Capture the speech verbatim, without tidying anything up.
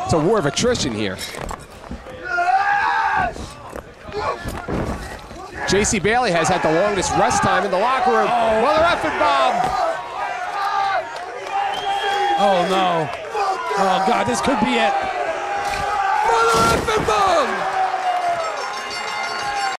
It's a war of attrition here. J C Bailey has had the longest rest time in the locker room. Oh. Mother effing bomb. Oh no. Oh God, this could be it. Mother effing bomb.